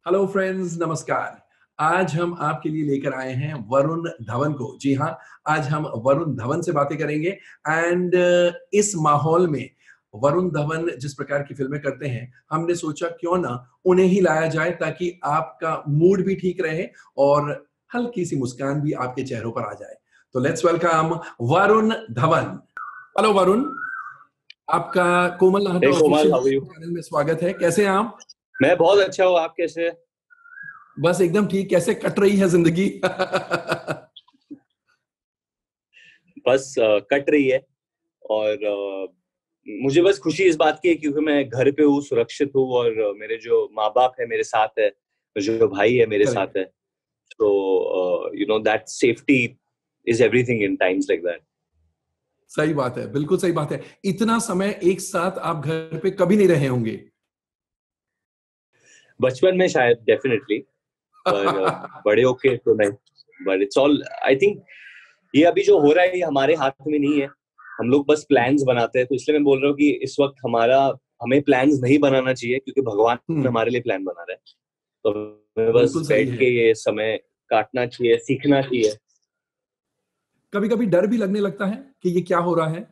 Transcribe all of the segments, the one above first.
Hello friends, नमस्कार। आज हम आपके लिए लेकर आए हैं वरुण धवन को। जी हाँ, आज हम वरुण धवन से बातें करेंगे। एंड इस माहौल में वरुण धवन जिस प्रकार की फिल्में करते हैं, हमने सोचा क्यों ना उन्हें ही लाया जाए ताकि आपका मूड भी ठीक रहे और हल्की सी मुस्कान भी आपके चेहरों पर आ जाए। तो let's welcome Varun Dhawan. Hello Varun, आपका Komal Nahta hey Komal, official how are you? Channel में स्वागत है। कैसे हैं आप? मैं बहुत अच्छा हूँ। आप कैसे हैं? बस एकदम ठीक। कैसे कट रही है जिंदगी? बस कट रही है। और मुझे बस खुशी इस बात की है क्योंकि मैं घर पे हूँ, सुरक्षित हूँ और मेरे जो माँ बाप है मेरे साथ है, जो भाई है मेरे करेक्ट। साथ है। तो you know that safety is everything in times like that. सही बात है, बिल्कुल सही बात है। इतना समय एक साथ आप घर पे कभी नहीं रहे होंगे। बचपन में शायद डेफिनेटली, पर बड़े होके तो नहीं। But it's all, I think ये अभी जो हो रहा है ये हमारे हाथ में नहीं है। हम लोग बस प्लान्स बनाते हैं, तो इसलिए मैं बोल रहा हूँ कि इस वक्त हमें प्लान्स नहीं बनाना चाहिए क्योंकि भगवान हम्म, हमारे लिए प्लान बना रहा है। तो हमें बस बिल्कुल सही बैठ है। के ये समय काटना चाहिए, सीखना चाहिए। कभी कभी डर भी लगने लगता है कि ये क्या हो रहा है।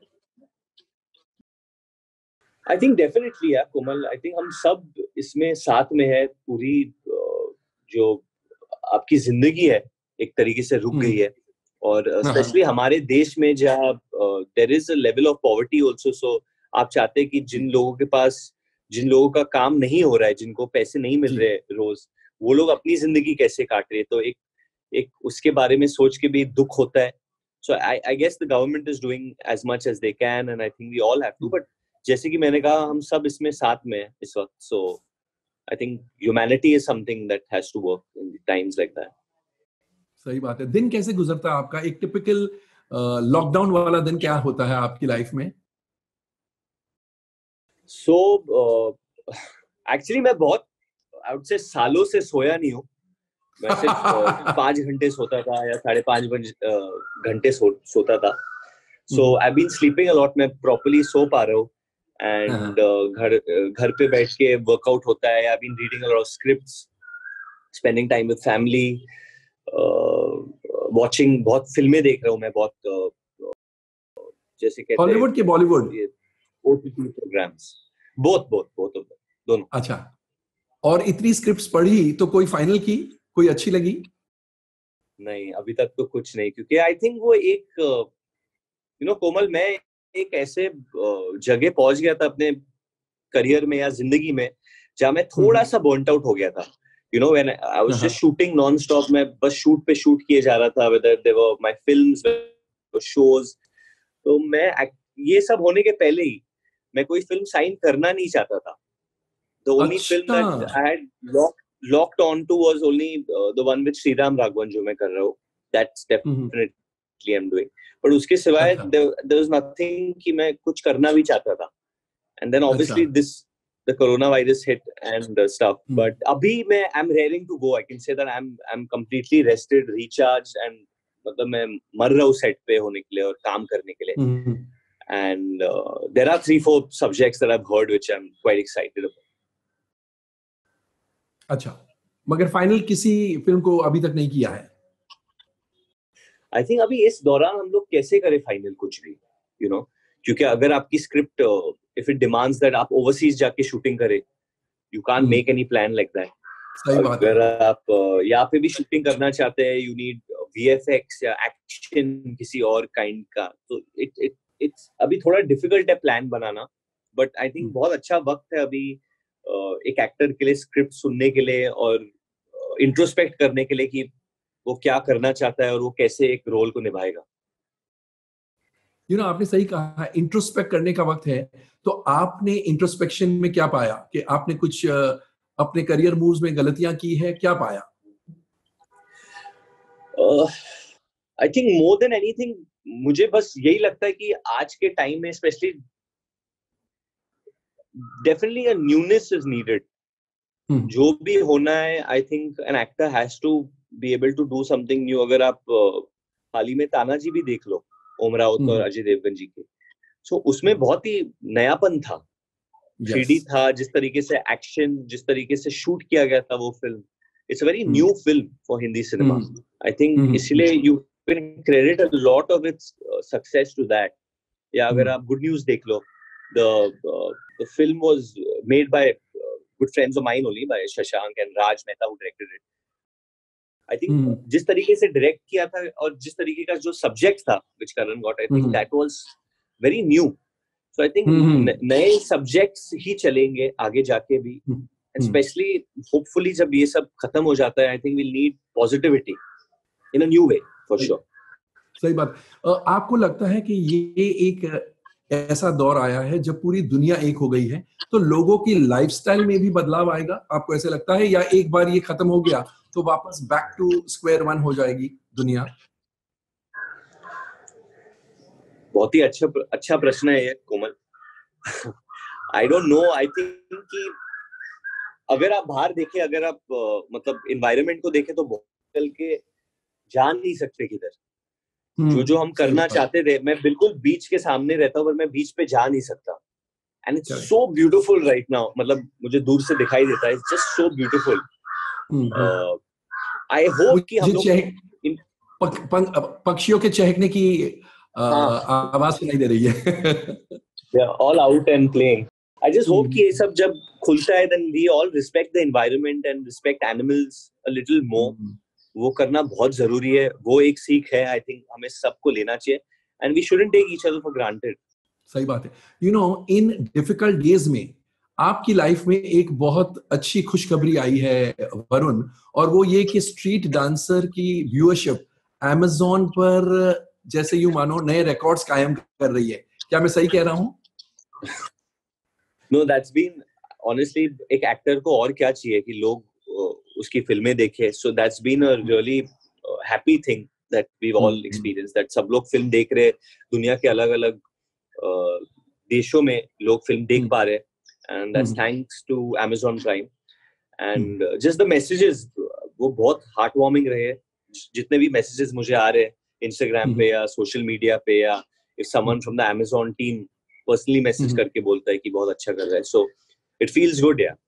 आई थिंक डेफिनेटली यार कोमल, आई थिंक हम सब इसमें साथ में है। पूरी जो आपकी जिंदगी है एक तरीके से रुक गई हम्म। है। और हाँ स्पेशली हाँ। हमारे देश में जहाँ there is a level of poverty also. So आप चाहते हैं कि जिन लोगों का काम नहीं हो रहा है, जिनको पैसे नहीं मिल जी। रहे रोज, वो लोग अपनी जिंदगी कैसे काट रहे हैं, तो एक एक उसके बारे में सोच के भी दुख होता है। So I guess the government is doing as much as they can and I think we all have to. But जैसे कि मैंने कहा, हम सब इसमें साथ में हैं इस वक्त। So I think humanity is something that has to work in times like that. सही बात है। दिन कैसे गुजरता है आपका? एक टिपिकल लॉकडाउन वाला दिन क्या होता है आपकी लाइफ में? सो एक्चुअली मैं बहुत, आई वुड से, सालों से सोया नहीं हूँ। मैं सिर्फ 5 घंटे सोता था या 5.5 घंटे सोता था। So hmm, I been sleeping a lot. मैं प्रॉपरली सो पा रहा हूँ। हाँ एंड हाँ। घर पे बैठ के वर्कआउट होता है। I been reading a lot of scripts, spending time with family, watching, बहुत फिल्में देख रहा हूँ मैं बहुत। जैसे कहते हैं हॉलीवुड के बॉलीवुड? ये OTT programmes, both both both of दोनों। अच्छा। और इतनी स्क्रिप्ट्स पढ़ी तो कोई फाइनल की? कोई अच्छी लगी? नहीं, अभी तक तो कुछ नहीं, क्योंकि आई थिंक वो एक, कोमल, मैं एक ऐसे जगह पहुंच गया था अपने करियर में या जिंदगी में जहां मैं थोड़ा हम्म। सा बर्नट आउट हो गया था। व्हेन आई वाज हाँ जस्ट हाँ। शूटिंग नॉन स्टॉप, मैं बस शूट पे शूट किए जा रहा था, whether they were my films, shows. तो ये सब होने के पहले ही मैं कोई फिल्म साइन करना नहीं चाहता था। The only film अच्छा। that I had locked on to was only the one with Sriram Raghavan जो मैं कर रहा हूँ. That's hmm. definitely I'm doing. But उसके सिवाय अच्छा। there was nothing कि मैं कुछ करना भी चाहता था. And then अच्छा। obviously the coronavirus hit and stuff. Hmm. But अभी I'm raring to go. I can say that I'm completely rested, recharged, and मतलब मैं मर रहा हूँ सेट पे होने के लिए और काम करने के लिए. हम्म। And there are 3-4 subjects that I've heard which I'm quite excited about. अच्छा, मगर फाइनल किसी फिल्म को अभी तक नहीं किया है? आई थिंक अभी इस दौरान हम लोग कैसे करें फाइनल कुछ भी, क्योंकि अगर आपकी script, if it demands that आप ओवरसीज जाके शूटिंग करें, you can't hmm. Make any plan like that. सही बात है। अगर आप यहाँ पे भी शूटिंग करना चाहते हैं, यू नीड वीएफएक्स या एक्शन किसी और काइंड का, तो इट्स अभी थोड़ा डिफिकल्ट है प्लान बनाना। But I think hmm. बहुत अच्छा वक्त है अभी एक एक्टर के लिए स्क्रिप्ट सुनने के लिए और इंट्रोस्पेक्ट करने के लिए कि वो क्या करना चाहता है और वो कैसे एक रोल को निभाएगा। आपने सही कहा, इंट्रोस्पेक्ट करने का वक्त है। तो आपने इंट्रोस्पेक्शन में क्या पाया कि आपने कुछ अपने करियर मूव्स में गलतियां की है? क्या पाया? I think more than anything, मुझे बस यही लगता है कि आज के टाइम में specially definitely a newness is needed. Hmm. जो भी होना है, I think an actor has to be able to do something new. अगर आप हाल ही में तानाजी भी देख लो, ओम राउत और हम्म। अजय देवगन जी के, सो उसमें बहुत ही नयापन था। 3D Yes. था, जिस तरीके से एक्शन, जिस तरीके से शूट किया गया था वो film, it's a very Hmm. New film for Hindi cinema. Hmm. I think Hmm. इसलिए you can credit a lot of its success to that. या अगर Hmm. आप गुड न्यूज देख लो, the film was made by good friends of mine only, by Shashank and Raj Mehta who directed it. I think Hmm. जिस तरीके से direct किया था और जिस तरीके का जो सब्जेक्ट था which Karan got, I think Hmm. that was very new. So I think Hmm. नए सब्जेक्ट्स ही चलेंगे आगे जाके भी, Hmm. especially hopefully जब ये सब खत्म हो जाता है, I think we'll need positivity in a new way for sure. सही बात. आपको लगता है कि ये एक ऐसा दौर आया है जब पूरी दुनिया एक हो गई है, तो लोगों की लाइफस्टाइल में भी बदलाव आएगा, आपको ऐसे लगता है, या एक बार ये खत्म हो गया तो वापस बैक टू स्क्वायर वन हो जाएगी दुनिया? बहुत ही अच्छा प्रश्न है ये कोमल. I don't know. I think कि अगर आप बाहर देखें, अगर आप मतलब एनवायरनमेंट को देखें, तो चल के जान नहीं सकते किधर. जो हम करना चाहते थे, मैं बिल्कुल बीच के सामने रहता हूँ, पर मैं बीच पे जा नहीं सकता. And it's so beautiful right now. मतलब मुझे दूर से दिखाई देता है, it's just so beautiful. I hope कि हम लोग पक्षियों के चहकने की आवाज सुनाई दे रही है. They are all out and playing. I just hope कि ये सब जब खुलता है, then we all respect the environment and respect animals a little more. वो करना बहुत जरूरी है. वो एक सीख है, I think हमें सबको लेना चाहिए. And we shouldn't take each other for granted. सही बात है. You know, in difficult days में आपकी लाइफ में एक बहुत अच्छी खुशखबरी आई है वरुण, और वो ये कि स्ट्रीट डांसर की व्यूअरशिप Amazon पर जैसे यूं मानो नए रिकॉर्ड्स कायम कर रही है. क्या मैं सही कह रहा हूँ? No, that's been honestly, एक एक्टर को और क्या चाहिए कि लोग उसकी फिल्में देखें. So that's been a really happy thing that we've all experienced. That सब लोग फिल्म देख रहे, दुनिया के अलग-अलग देशों में लोग फिल्म देख पा रहे, and that's thanks to Amazon Prime. And just the messages, वो बहुत heartwarming रहे. जितने भी messages मुझे आ रहे Instagram पे या social media पे, या if someone from the Amazon team personally message करके बोलता है कि बहुत अच्छा कर रहा है, so it feels good, yeah.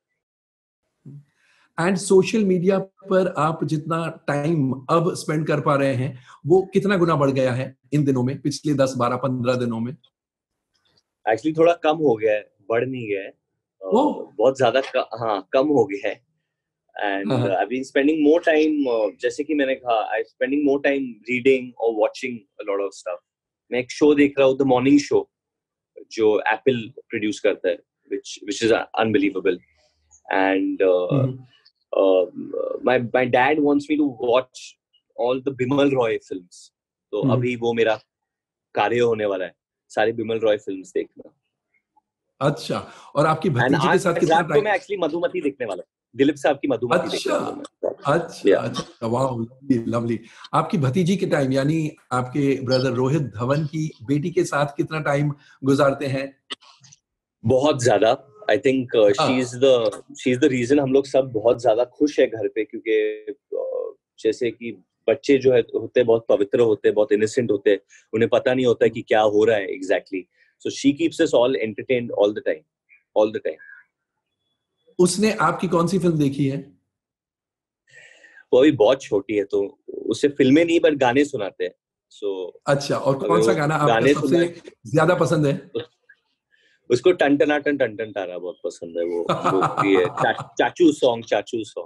And social media पर आप जितना टाइम अब स्पेंड कर पा रहे हैं, वो कितना गुना बढ़ गया है इन दिनों में, पिछले 10, 12, 15 दिनों में? एक्चुअली थोड़ा कम हो गया है, बढ़ नहीं गया है. बहुत ज्यादा कम हो गया है. And I've been spending more time, जैसे कि मैंने कहा, I'm spending more time reading or watching a lot of stuff. मैं एक शो देख रहा हूँ, The Morning Show, जो Apple produce करता है, which is unbelievable. And my dad wants me to watch all the Bimal Roy films. तो अभी वो मेरा कार्य होने वाला है, सारी बिमल रॉय फिल्म्स देखना. अच्छा. और आपकी भतीजी के साथ कितना टाइम? तो मैं एक्चुअली मधुमती देखने वाला हूँ, दिलीप साहब की मधुमती देखने वाला हूँ. अच्छा, वाह, लवली. आपकी भतीजी के टाइम, यानी आपके ब्रदर रोहित धवन की बेटी के साथ कितना टाइम गुजारते हैं? बहुत ज्यादा. I think she is the reason हम लोग सब बहुत ज्यादा खुश है घर पे, क्योंकि जैसे कि बच्चे जो है होते हैं बहुत पवित्र होते हैं, बहुत इनोसेंट होते हैं, उन्हें पता नहीं होता है कि क्या हो रहा है exactly. So she keeps us all entertained all the time. उसने आपकी कौन सी फिल्म देखी है? वो अभी बहुत छोटी है, तो उसे फिल्में नहीं पर गाने सुनाते हैं. अच्छा. और कौन सा गाना आपका सबसे ज्यादा पसंद है? उसको टन टन तारा बहुत पसंद है. वो ये चाचू सॉन्ग.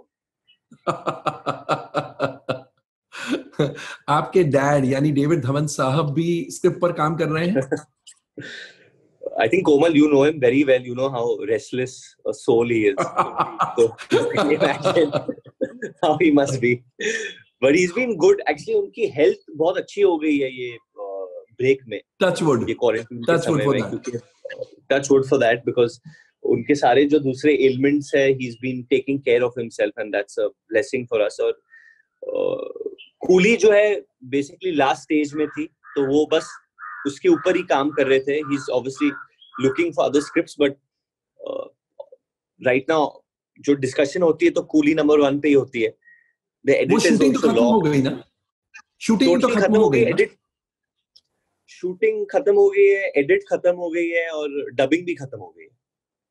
आपके डैड यानी डेविड धवन साहब भी स्क्रिप्ट पर काम कर रहे हैं? I think Komal, you know him very well. You know how restless a soul he is. So imagine how he must be. But he's been good. Actually, उनकी health बहुत अच्छी हो गई है ये break में. Touch wood. ये quarantine के समय में. Touch wood for that, because उनके सारे जो दूसरे ailments है, he's been taking care of himself, and that's a blessing for us. और कूली जो है basically last stage में थी, तो वो बस उसके ऊपर ही काम कर रहे थे. He's obviously looking for other scripts, but right now जो discussion होती है तो कूली number 1 पे ही होती है. The edit is also long. हो गई ना? शूटिंग तो खत्म हो गई ना? शूटिंग खत्म हो गई है, एडिट खत्म हो गई है, और डबिंग भी खत्म हो गई है.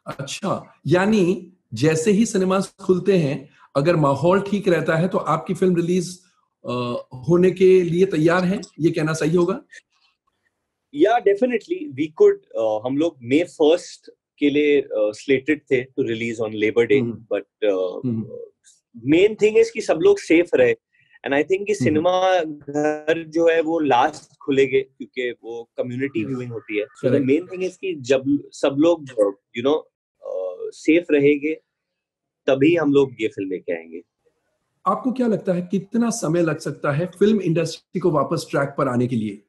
अच्छा, यानी जैसे ही सिनेमास खुलते हैं, अगर माहौल ठीक रहता है तो आपकी फिल्म रिलीज होने के लिए तैयार है, ये कहना सही होगा? या डेफिनेटली वी कुड, हम लोग May 1st के लिए स्लेटेड थे to release on Labour Day, but main thing is कि सब लोग सेफ रहे, एंड आई थिंक कि सिनेमा घर जो है वो लास्ट खुलेंगे क्योंकि वो कम्युनिटी व्यूइंग होती है। So the main thing is कि जब सब लोग यू नो सेफ रहेंगे तभी हम लोग ये फिल्म लेके आएंगे। आपको क्या लगता है कितना समय लग सकता है फिल्म इंडस्ट्री को वापस ट्रैक पर आने के लिए?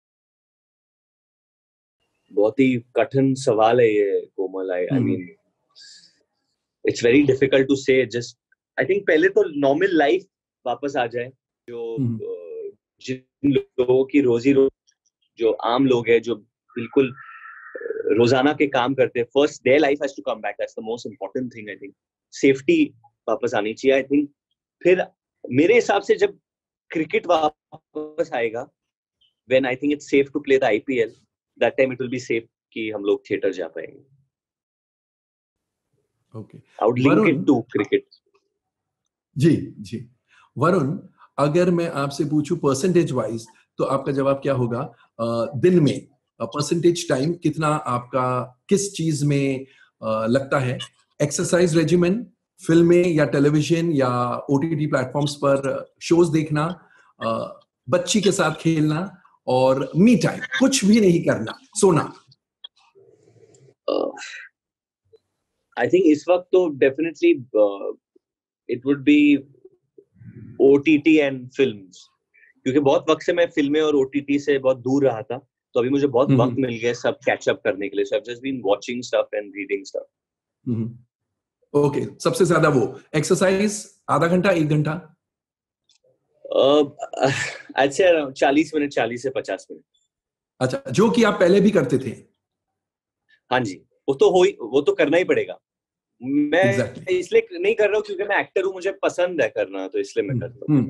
बहुत ही कठिन सवाल है ये Komal. I mean it's very difficult to say. Just I think पहले तो नॉर्मल लाइफ वापस आ जाए, जो जिन लोगों की रोजी जो आम लोग हैं जो बिल्कुल रोजाना के काम करते हैं, first their life has to come back. That's the most important thing. I think safety वापस आनी चाहिए। आई थिंक फिर मेरे हिसाब से जब क्रिकेट वापस आएगा, when I think it's safe to play the IPL, that time it will be safe कि हम लोग थिएटर जा पाएंगे। Okay, I would link it to cricket. जी जी। वरुण, अगर मैं आपसे पूछूं परसेंटेज वाइज, तो आपका जवाब क्या होगा? दिन में परसेंटेज टाइम कितना आपका किस चीज में लगता है? एक्सरसाइज रेजिमेन, फिल्में या टेलीविजन या OTT प्लेटफॉर्म्स पर शोज देखना, बच्ची के साथ खेलना, और मी टाइम, कुछ भी नहीं करना, सोना? आई थिंक इस वक्त तो definitely it would be OTT and films, क्योंकि बहुत वक्त से मैं फिल्में और OTT से बहुत दूर रहा था, तो अभी मुझे बहुत वक्त मिल गया सब कैच अप करने के लिए। So I have just been watching stuff and reading stuff. Okay, सबसे ज्यादा वो एक्सरसाइज आधा घंटा 1 घंटा? अच्छा 40 मिनट, 40 से 50 मिनट। अच्छा, जो कि आप पहले भी करते थे? हाँ जी, वो तो करना ही पड़ेगा। मैं इसलिए नहीं कर रहा हूँ क्योंकि मैं एक्टर हूँ, मुझे पसंद है करना, तो इसलिए मैं करता हूँ।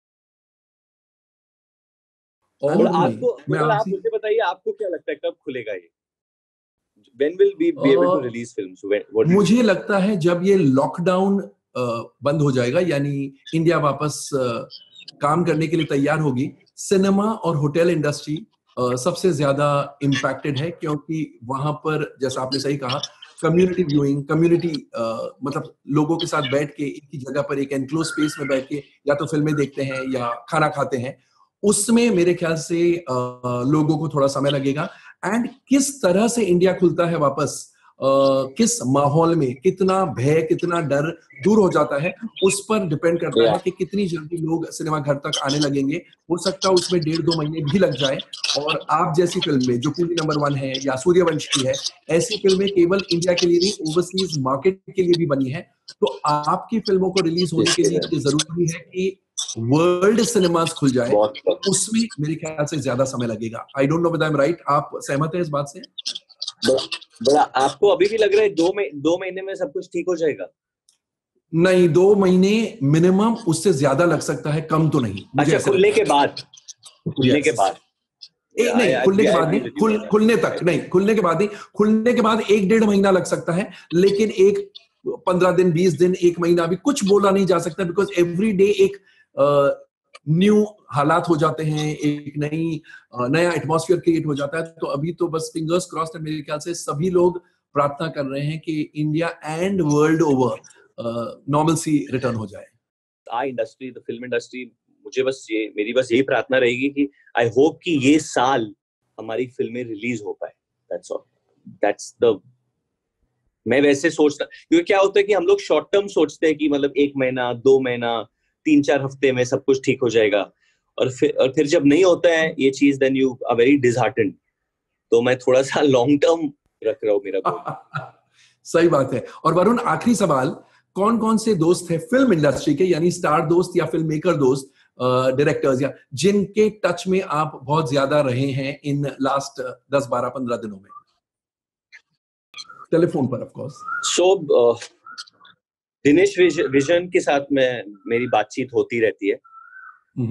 और आपको आप मुझे बताइए, आपको क्या लगता है कब खुलेगा ये? When will we be able to release films? मुझे लगता है जब ये लॉकडाउन बंद हो जाएगा, यानी इंडिया वापस काम करने के लिए तैयार होगी, सिनेमा और होटल इंडस्ट्री सबसे ज्यादा इम्पैक्टेड है, क्योंकि वहां पर जैसा आपने सही कहा, कम्युनिटी व्यूइंग, कम्युनिटी मतलब लोगों के साथ बैठ के एक ही जगह पर एक एनक्लोज स्पेस में बैठ के या तो फिल्में देखते हैं या खाना खाते हैं, उसमें मेरे ख्याल से लोगों को थोड़ा समय लगेगा। एंड किस तरह से इंडिया खुलता है वापस, किस माहौल में, कितना भय, कितना डर दूर हो जाता है, उस पर डिपेंड करता है कि कितनी जल्दी लोग सिनेमा घर तक आने लगेंगे। हो सकता है उसमें 1.5-2 महीने भी लग जाए। और आप जैसी फिल्में जो कूली नंबर 1 है या सूर्यवंशी है, ऐसी फिल्में केवल इंडिया के लिए नहीं, ओवरसीज मार्केट के लिए भी बनी है। तो आपकी फिल्मों को रिलीज होने के लिए जरूरी है कि वर्ल्ड सिनेमास खुल जाए, उसमें मेरे ख्याल से ज्यादा समय लगेगा। I don't know whether I am right, आप सहमत हैं इस बात से? बड़ा आपको अभी भी लग रहा है 2 महीने में सब कुछ ठीक हो जाएगा? नहीं, 2 महीने मिनिमम, उससे ज्यादा लग सकता है, कम तो नहीं। अच्छा, खुलने के बाद? खुलने के बाद नहीं, खुलने के बाद नहीं, खुलने तक नहीं, खुलने के बाद नहीं, खुलने के बाद 1-1.5 महीना लग सकता है, लेकिन 15 दिन, 20 दिन, 1 महीना भी कुछ बोला नहीं जा सकता, बिकॉज एवरी डे एक न्यू हालात हो जाते हैं, एक नया एटमॉस्फेयर क्रिएट हो जाता है। तो अभी तो बस फिंगर्स क्रॉस्ड है, मेरे ख्याल से सभी लोग प्रार्थना कर रहे हैं कि India and world over normalcy return हो जाए। इंडस्ट्री, द फिल्म इंडस्ट्री, मेरी बस यही प्रार्थना रहेगी कि आई होप कि ये साल हमारी फिल्में रिलीज हो पाए। That's all. दैट्स द मैं वैसे सोचता, क्योंकि क्या होता है कि हम लोग शॉर्ट टर्म सोचते हैं कि मतलब 1 महीना, 2 महीना, 3-4 हफ्ते में सब कुछ ठीक हो जाएगा, और फिर जब नहीं होता है ये चीज, then you are very disheartened. तो मैं थोड़ा सा लॉन्ग टर्म रख रहा हूँ मेरा गोल। सही बात है। और वरुण, आखिरी सवाल, कौन कौन से दोस्त है फिल्म इंडस्ट्री के, यानी स्टार दोस्त या फिल्म मेकर दोस्त, डायरेक्टर्स, या जिनके टच में आप बहुत ज्यादा रहे हैं इन लास्ट 10-12-15 दिनों में, टेलीफोन पर of course? So Dinesh Vijan के साथ मेरी बातचीत होती रहती है,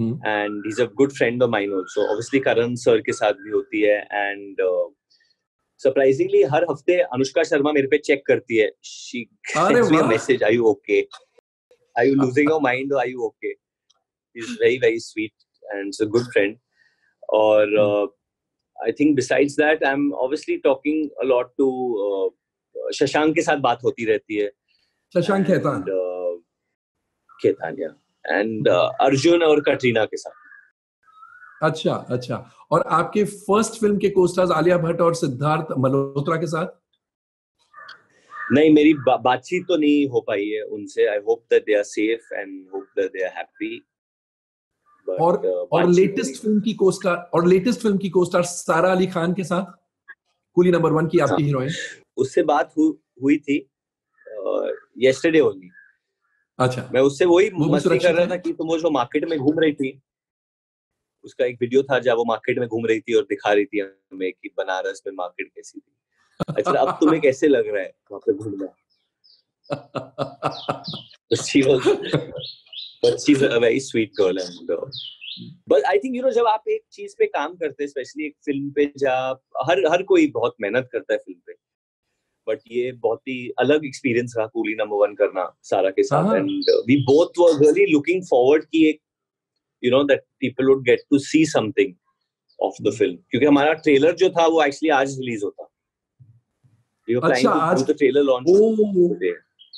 and he is a good friend of mine also. Obviously Karan sir के साथ भी होती है, एंड सरप्राइजिंगली हर हफ्ते अनुष्का शर्मा मेरे पे चेक करती है. She अरे sends me a वाह. message, are you okay? Are you losing your mind or are you okay? She's very, very sweet and is a good friend. Or I think besides that, I'm obviously talking a lot to Shashank के साथ बात होती रहती है. Shashank Khetan. Khetan, yeah. And Arjun और कटरीना के साथ. अच्छा अच्छा. और आपके फर्स्ट फिल्म के कोस्टार्स आलिया भट्ट और सिद्धार्थ मल्होत्रा के साथ? नहीं, मेरी बातचीत तो नहीं हो पाई है उनसे. I hope that they are safe and hope that they are happy. और लेटेस्ट फिल्म की कोस्टार सारा अली खान के साथ, कूली नंबर 1 की आपकी हीरोइन. उससे बात हुई थी yesterday only. अच्छा. मैं उससे वही मस्ती कर रहा था कि तुम वो जो मार्केट में घूम रही थी, उसका एक वीडियो था जब वो मार्केट में घूम रही थी और दिखा रही थी हमें कि बनारस में मार्केट कैसी थी. अच्छा, अब तुम्हें कैसे लग रहा है वहाँ पे घूमना? But she's a very sweet girl and but I think जब आप एक चीज पे काम करते हैं, स्पेशली एक फिल्म पे, जब हर कोई बहुत मेहनत करता है फिल्म पे, बट ये बहुत ही अलग एक्सपीरियंस रहा कूली नंबर 1 करना सारा के साथ. And we both were really looking forward कि एक that people would get to see something of the film, क्योंकि हमारा ट्रेलर जो था वो एक्चुअली आज रिलीज होता. We were planning to do the trailer launch today.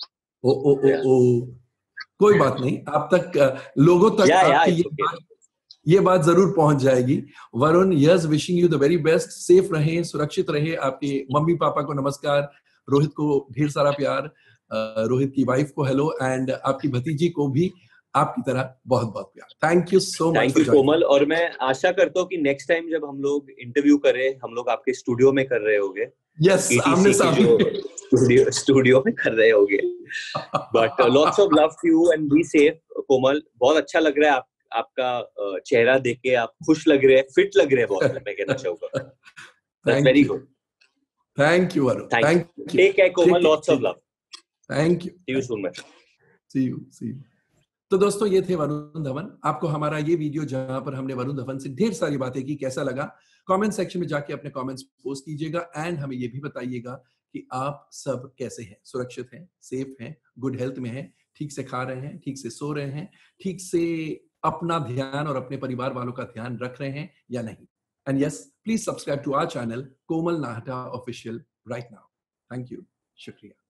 कोई बात नहीं, आप तक लोगों तक आपकी ये बात जरूर पहुंच जाएगी. Varun, yes, wishing you the very best. Safe रहें, सुरक्षित रहे. आपके मम्मी पापा को नमस्कार, रोहित को ढेर सारा प्यार, रोहित की वाइफ को हेलो, एंड आपकी भतीजी को भी आपकी तरह बहुत बहुत प्यार. Thank you so much. Thank you Komal. और मैं आशा करता हूँ कि नेक्स्ट टाइम जब हम लोग इंटरव्यू करें, हम लोग आपके स्टूडियो में कर रहे होंगे. यस, आमने सामने स्टूडियो में कर रहे होंगे. But lots of love to you and be safe Komal. बहुत अच्छा लग रहा है आपका चेहरा देख के. आप खुश लग रहे हैं, फिट लग रहे हैं बहुत, मैं कहना चाहूंगा. That's very good. Thank you Varun. Thank you. Take care Komal. Lots of love. Thank you. See you soon man. See you. तो दोस्तों, ये थे वरुण धवन. आपको हमारा ये वीडियो जहां पर हमने वरुण धवन से ढेर सारी बातें की, कैसा लगा? कमेंट सेक्शन में जाके अपने कमेंट्स पोस्ट कीजिएगा एंड हमें ये भी बताइएगा कि आप सब कैसे हैं, सुरक्षित हैं, सेफ हैं, गुड हेल्थ में हैं, ठीक से खा रहे हैं, ठीक से सो रहे हैं, ठीक से अपना ध्यान और अपने परिवार वालों का ध्यान रख रहे हैं या नहीं. And yes, please subscribe to our channel Komal Nahata official right now. Thank you. शुक्रिया.